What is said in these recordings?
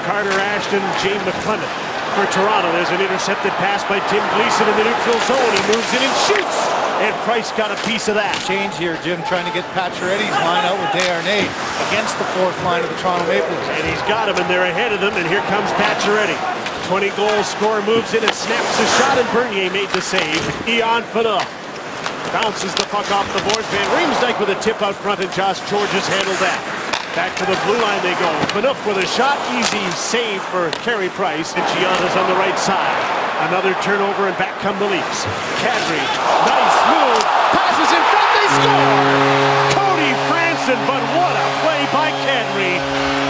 Carter Ashton, Jay McClement for Toronto. There's an intercepted pass by Tim Gleason in the neutral zone. He moves in and shoots, and Price got a piece of that. Change here, Jim, trying to get Pacioretty's line out with Desharnais against the fourth line of the Toronto Maple Leafs. And he's got him, and they're ahead of them, and here comes Pacioretty. 20-goal scorer moves in and snaps the shot, and Bernier made the save. Ian Phaneuf bounces the puck off the boards. Van Riemsdyk with a tip out front, and Josh Georges handled that. Back to the blue line they go. Phaneuf with a shot. Easy save for Carey Price. And Gianna's on the right side. Another turnover, and back come the Leafs. Kadri, nice move. Passes in front. They score! Cody Franson, but what a play by Kadri.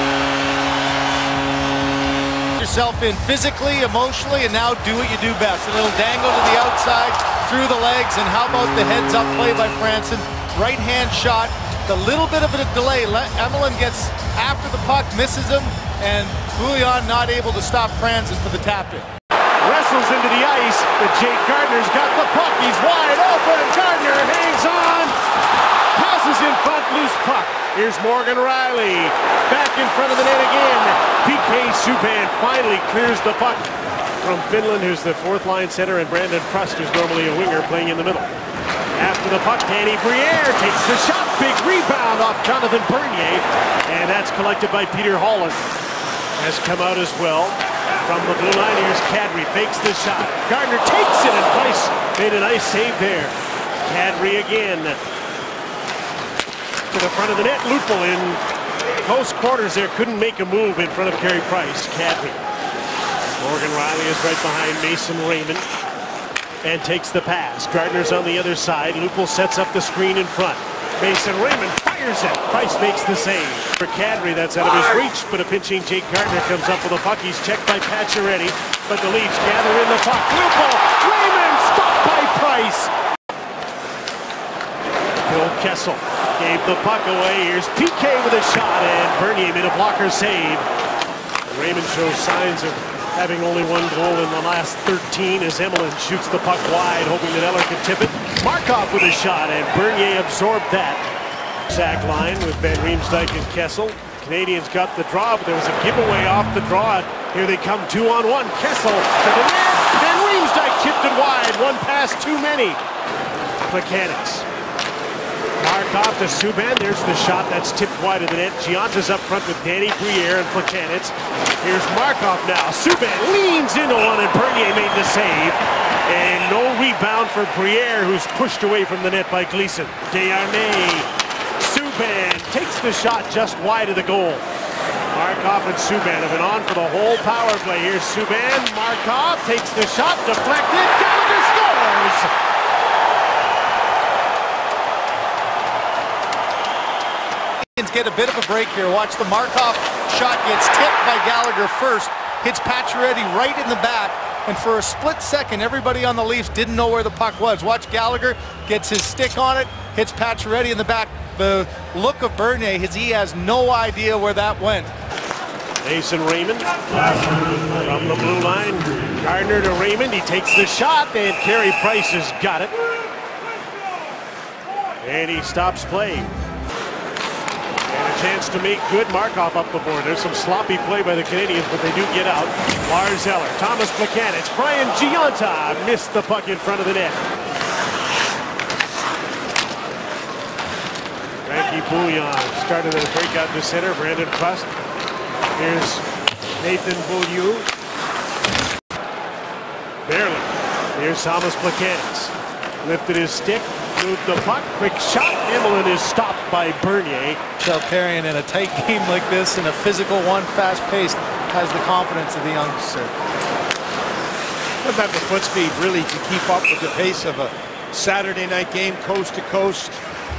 Yourself in physically, emotionally, and now do what you do best. A little dangle to the outside, through the legs, and how about the heads-up play by Franson? Right-hand shot. A little bit of a delay. Emelin gets after the puck, misses him, and Bouillon not able to stop Franson for the tap-in. Wrestles into the ice, but Jake Gardner's got the puck. He's wide open. Gardner hangs on. Passes in front, loose puck. Here's Morgan Rielly. Back in front of the net again. PK Subban finally clears the puck from Finland, who's the fourth-line center, and Brandon Prust, who's normally a winger, playing in the middle. After the puck, Danny Briere takes the shot. Big rebound off Jonathan Bernier. And that's collected by Peter Holland. Has come out as well. From the blue line, here's Kadri. Fakes the shot. Gardner takes it, and Price made a nice save there. Kadri again. To the front of the net. Lupul in close quarters there. Couldn't make a move in front of Carey Price. Kadri. Morgan Rielly is right behind Mason Raymond. And takes the pass. Gardner's on the other side. Lupul sets up the screen in front. Mason Raymond fires it. Price makes the save. For Kadri, that's out of his reach, but a pinching Jake Gardner comes up with a puck. He's checked by Pacioretty, but the Leafs gather in the puck. Lupul, Raymond, stopped by Price. Phil Kessel gave the puck away. Here's PK with a shot, and Bernier made a blocker save. Raymond shows signs of having only one goal in the last 13 as Emelin shoots the puck wide, hoping that Eller could tip it. Markov with a shot, and Bernier absorbed that. Sack line with Van Riemsdyk and Kessel. Canadians got the draw, but there was a giveaway off the draw. Here they come 2-on-1. Kessel to the net. Van Riemsdyk chipped it wide. One pass too many. Plekanec. Markov to Subban. There's the shot. That's tipped wide of the net. Gianta's up front with Danny Briere and Plekanec. Here's Markov now. Subban leans into one, and Bernier made the save. And no rebound for Briere, who's pushed away from the net by Gleason. Desharnais. Subban takes the shot just wide of the goal. Markov and Subban have been on for the whole power play. Here's Subban. Markov takes the shot. Deflected. Gallagher scores! Get a bit of a break here. Watch the Markov shot gets tipped by Gallagher first, hits Pacioretty right in the back, and for a split second everybody on the Leafs didn't know where the puck was. Watch Gallagher gets his stick on it, hits Pacioretty in the back. The look of Bernier is he has no idea where that went. Mason Raymond from the blue line. Gardner to Raymond. He takes the shot, and Carey Price has got it. And he stops play. Chance to make good. Markov up the board. There's some sloppy play by the Canadians, but they do get out. Lars Eller, Thomas Plekanec, Brian Gianta missed the puck in front of the net. Frankie Bouillon started at a breakout to center. Brandon Prust. Here's Nathan Beaulieu. Barely. Here's Thomas Plekanec. Lifted his stick. Moved the puck, quick shot. Emelin is stopped by Bernier. Kjell Carrion in a tight game like this, in a physical one, fast-paced, has the confidence of the youngster. What about the foot speed, really, to keep up with the pace of a Saturday night game, coast to coast?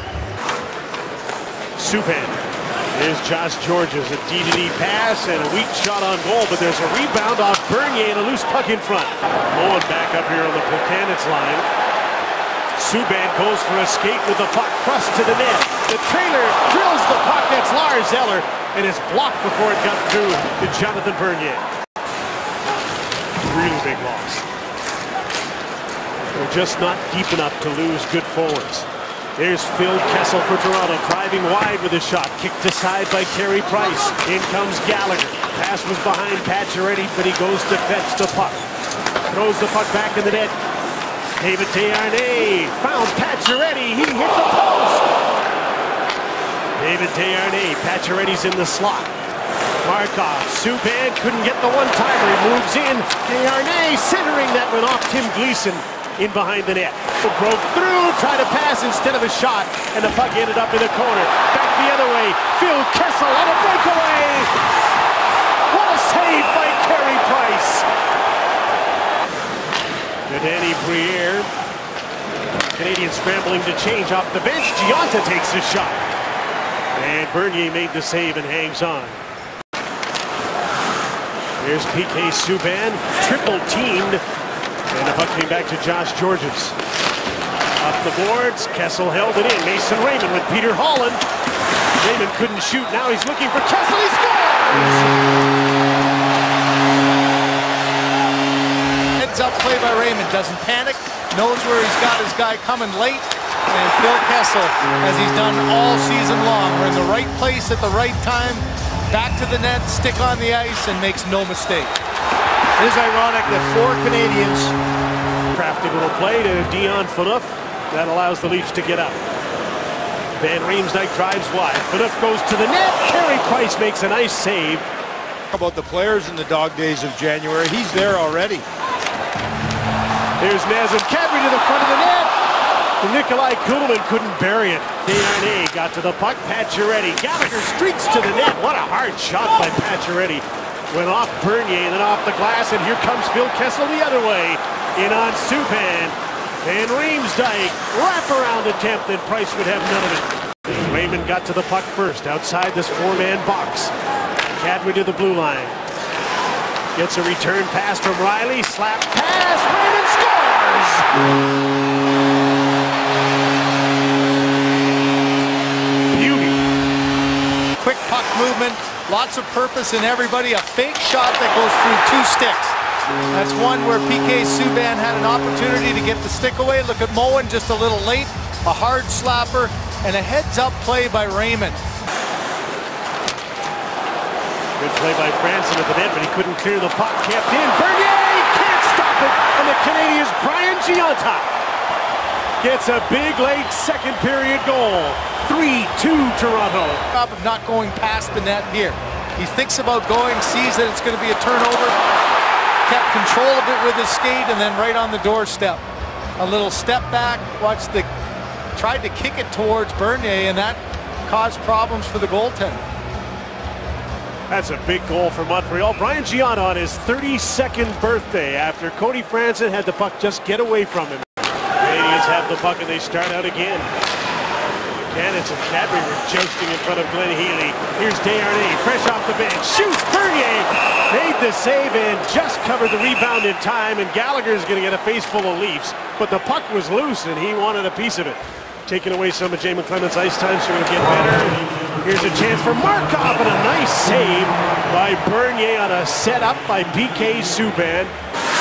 Subban. Here's Josh Georges, a D-to-D pass and a weak shot on goal, but there's a rebound off Bernier and a loose puck in front. Moen back up here on the Plekanec line. Subban goes for a skate with the puck, Prust to the net. The trailer drills the puck. That's Lars Eller, and it's blocked before it got through to Jonathan Bernier. Really big loss. They're just not deep enough to lose good forwards. There's Phil Kessel for Toronto, driving wide with a shot, kicked aside by Carey Price. In comes Gallagher. pass was behind Pacioretty, but he goes to fetch the puck. Throws the puck back in the net. David Desharnais found Pacioretty. He hit the post. David Desharnais. Pacioretty's in the slot. Markov. Subban couldn't get the one-timer. He moves in. Desharnais centering that one off Tim Gleason in behind the net. Broke through, tried to pass instead of a shot, and the puck ended up in the corner. Back the other way. Phil Kessel on a breakaway. What a save by Carey Price. To Danny Briere. Canadians scrambling to change off the bench. Gionta takes a shot. And Bernier made the save and hangs on. Here's PK Subban, triple teamed. And the puck came back to Josh Gorges. Up the boards, Kessel held it in. Mason Raymond with Peter Holland. Raymond couldn't shoot, now he's looking for Kessel, he scores! Up play by Raymond, doesn't panic, knows where he's got his guy coming late, and Phil Kessel, as he's done all season long, we're in the right place at the right time, back to the net, stick on the ice, and makes no mistake. It is ironic that 4 Canadians. Crafty little play to Dion Phaneuf. That allows the Leafs to get up. Van Riemsdyk drives wide. Phaneuf goes to the net. Carey Price makes a nice save. How about the players in the dog days of January? He's there already. Here's Nazem Kadri to the front of the net. And Nikolai Kulemin couldn't bury it. Desharnais got to the puck. Pacioretty. Gallagher streaks to the net. What a hard shot by Pacioretty. Went off Bernier and then off the glass. And here comes Phil Kessel the other way. In on Subban. Van Riemsdyk. Wraparound attempt, and Price would have none of it. Raymond got to the puck first outside this 4-man box. Kadri to the blue line. Gets a return pass from Riley. Slap pass. Raymond scores! Beauty. Quick puck movement. Lots of purpose in everybody. A fake shot that goes through 2 sticks. That's one where PK Subban had an opportunity to get the stick away. Look at Moen just a little late. A hard slapper and a heads-up play by Raymond. Good play by Franson at the net, but he couldn't clear the puck. Kept in. Bernier can't stop it. And the Canadians' Brian Gionta gets a big late second period goal. 3-2 Toronto. Of not going past the net here. He thinks about going, sees that it's going to be a turnover. Kept control of it with his skate and then right on the doorstep. A little step back. Tried to kick it towards Bernier, and that caused problems for the goaltender. That's a big goal for Montreal. Brian Gionta on his 32nd birthday after Cody Franson had the puck just get away from him. Canadians have the puck and they start out again. Cannons and Kadri were jousting in front of Glenn Healy. Here's Desharnais, fresh off the bench. Shoots! Bernier made the save and just covered the rebound in time, and Gallagher's going to get a face full of Leafs. But the puck was loose and he wanted a piece of it. Taking away some of Jay McClement's ice time, so it'll get better. Here's a chance for Markov, and a nice save by Bernier on a setup by PK Subban.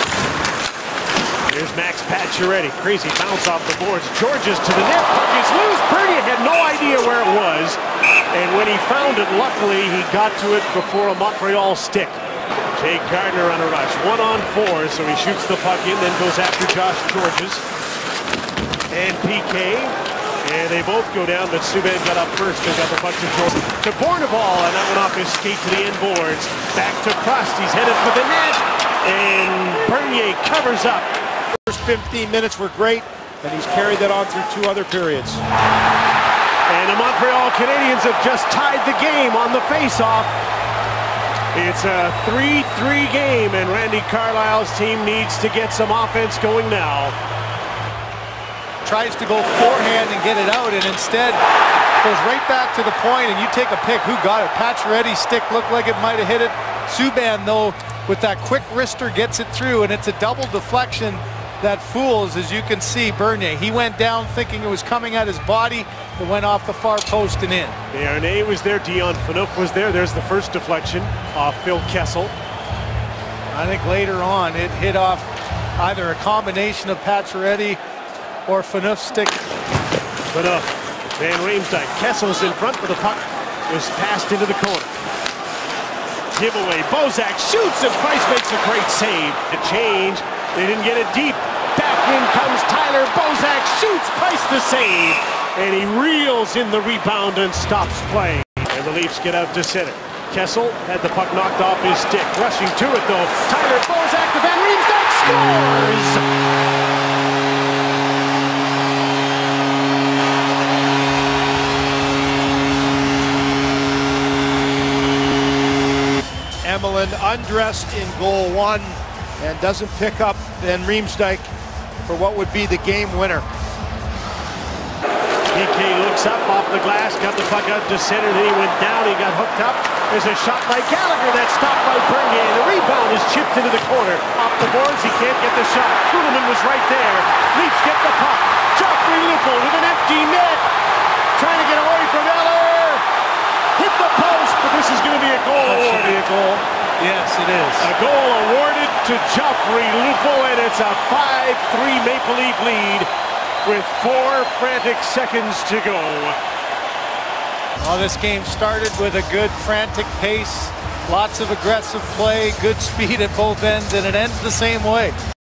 Here's Max Pacioretty. Crazy bounce off the boards. Gorges to the net. Puck is loose. Bernier had no idea where it was. And when he found it, luckily, he got to it before a Montreal stick. Jake Gardiner on a rush. 1-on-4, so he shoots the puck in, then goes after Josh Gorges. And PK. And they both go down, but Subban got up first and got the puck to Gorges. To Bourneval, and that went off his skate to the end boards. Back to Prost. He's headed for the net. And Bernier covers up. First 15 minutes were great, and he's carried that on through 2 other periods. And the Montreal Canadiens have just tied the game on the face-off. It's a 3-3 game, and Randy Carlyle's team needs to get some offense going now. Tries to go forehand and get it out, and instead goes right back to the point, and you take a pick. Who got it? Pacioretty's stick looked like it might have hit it. Subban, though, with that quick wrister, gets it through, and it's a double deflection that fools, as you can see, Bernier. He went down thinking it was coming at his body. It went off the far post and in. Desharnais was there. Dion Phaneuf was there. There's the first deflection off Phil Kessel. I think later on it hit off either a combination of Pacioretty or Phaneuf's stick. Phaneuf. Van Riemsdyk. Kessel's in front, but the puck was passed into the corner. giveaway. Bozak shoots and Price makes a great save. The change, they didn't get it deep. Back in comes Tyler. Bozak shoots, Price the save. And he reels in the rebound and stops playing. And the Leafs get out to center. Kessel had the puck knocked off his stick. Rushing to it though. Tyler Bozak to Van Riemsdyk scores! Emelin undressed in goal one and doesn't pick up Van Riemsdyk for what would be the game winner. PK looks up off the glass, got the puck out to center, then he went down, he got hooked up. There's a shot by Gallagher that's stopped by Bernier. The rebound is chipped into the corner. Off the boards, he can't get the shot. Kuhlman was right there. Leafs get the puck. Joffrey Lupul with an empty net. Trying to get away from Eller. Hit the post, but this is going to be a goal. That should be a goal. Yes, it is. A goal awarded to Joffrey Lupul, and it's a 5-3 Maple Leaf lead with 4 frantic seconds to go. Well, this game started with a good frantic pace, lots of aggressive play, good speed at both ends, and it ends the same way.